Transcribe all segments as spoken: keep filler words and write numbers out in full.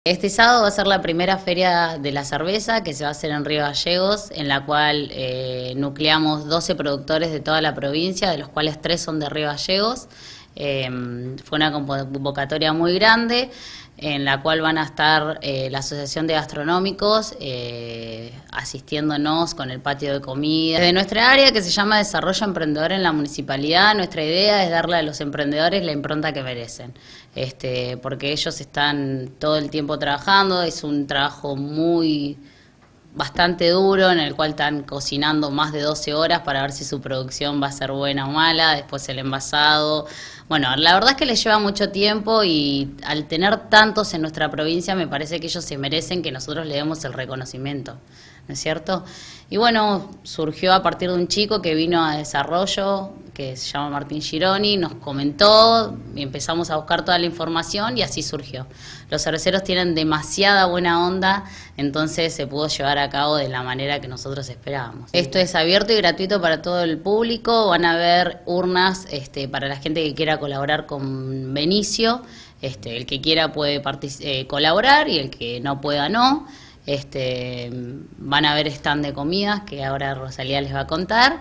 Este sábado va a ser la primera feria de la cerveza que se va a hacer en Río Gallegos, en la cual eh, nucleamos doce productores de toda la provincia, de los cuales tres son de Río Gallegos. Eh, fue una convocatoria muy grande, en la cual van a estar eh, la Asociación de Gastronómicos eh, asistiéndonos con el patio de comida. Desde nuestra área, que se llama Desarrollo Emprendedor en la Municipalidad, nuestra idea es darle a los emprendedores la impronta que merecen, este, porque ellos están todo el tiempo trabajando, es un trabajo muy... bastante duro, en el cual están cocinando más de doce horas para ver si su producción va a ser buena o mala, después el envasado. Bueno, la verdad es que les lleva mucho tiempo y al tener tantos en nuestra provincia me parece que ellos se merecen que nosotros le demos el reconocimiento, ¿no es cierto? Y bueno, surgió a partir de un chico que vino a Desarrollo, que se llama Martín Gironi, nos comentó, y empezamos a buscar toda la información y así surgió. Los cerveceros tienen demasiada buena onda, entonces se pudo llevar a cabo de la manera que nosotros esperábamos. Esto es abierto y gratuito para todo el público, van a haber urnas este, para la gente que quiera colaborar con Benicio, este, el que quiera puede eh, colaborar y el que no pueda no. Este, van a haber stand de comidas que ahora Rosalía les va a contar.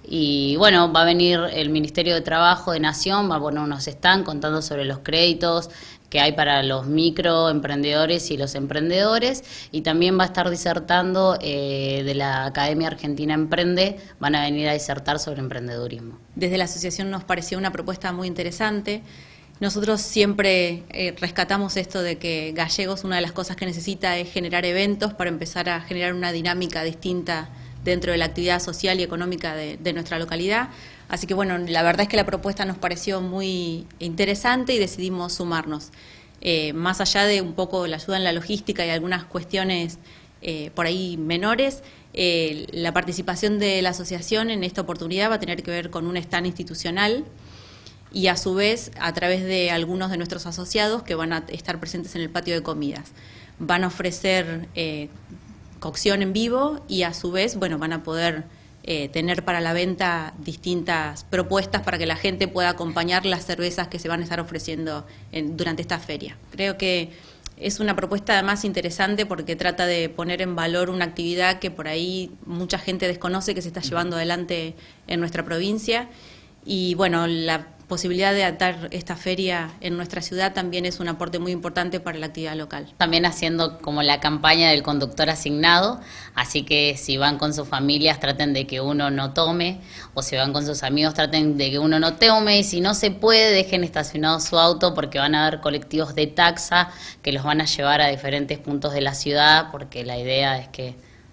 Y bueno, va a venir el Ministerio de Trabajo de Nación, va a poner unos stand contando sobre los créditos que hay para los microemprendedores y los emprendedores, y también va a estar disertando eh, de la Academia Argentina Emprende, van a venir a disertar sobre emprendedurismo. Desde la asociación nos pareció una propuesta muy interesante. Nosotros siempre eh, rescatamos esto de que Gallegos, una de las cosas que necesita es generar eventos para empezar a generar una dinámica distinta dentro de la actividad social y económica de, de nuestra localidad. Así que bueno, la verdad es que la propuesta nos pareció muy interesante y decidimos sumarnos. Eh, más allá de un poco la ayuda en la logística y algunas cuestiones eh, por ahí menores, eh, la participación de la asociación en esta oportunidad va a tener que ver con un stand institucional y a su vez a través de algunos de nuestros asociados que van a estar presentes en el patio de comidas. Van a ofrecer eh, cocción en vivo y a su vez, bueno, van a poder eh, tener para la venta distintas propuestas para que la gente pueda acompañar las cervezas que se van a estar ofreciendo en, durante esta feria. Creo que es una propuesta además interesante porque trata de poner en valor una actividad que por ahí mucha gente desconoce que se está llevando adelante en nuestra provincia. Y bueno, la posibilidad de atar esta feria en nuestra ciudad también es un aporte muy importante para la actividad local. También haciendo como la campaña del conductor asignado, así que si van con sus familias traten de que uno no tome, o si van con sus amigos traten de que uno no tome, y si no se puede dejen estacionado su auto porque van a haber colectivos de taxa que los van a llevar a diferentes puntos de la ciudad, porque la idea es que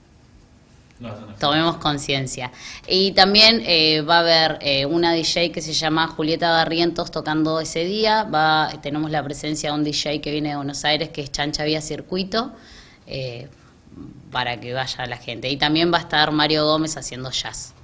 tomemos conciencia. Y también eh, va a haber eh, una D J que se llama Julieta Barrientos tocando ese día. Va, tenemos la presencia de un D J que viene de Buenos Aires, que es Chancha Vía Circuito, eh, para que vaya la gente. Y también va a estar Mario Gómez haciendo jazz.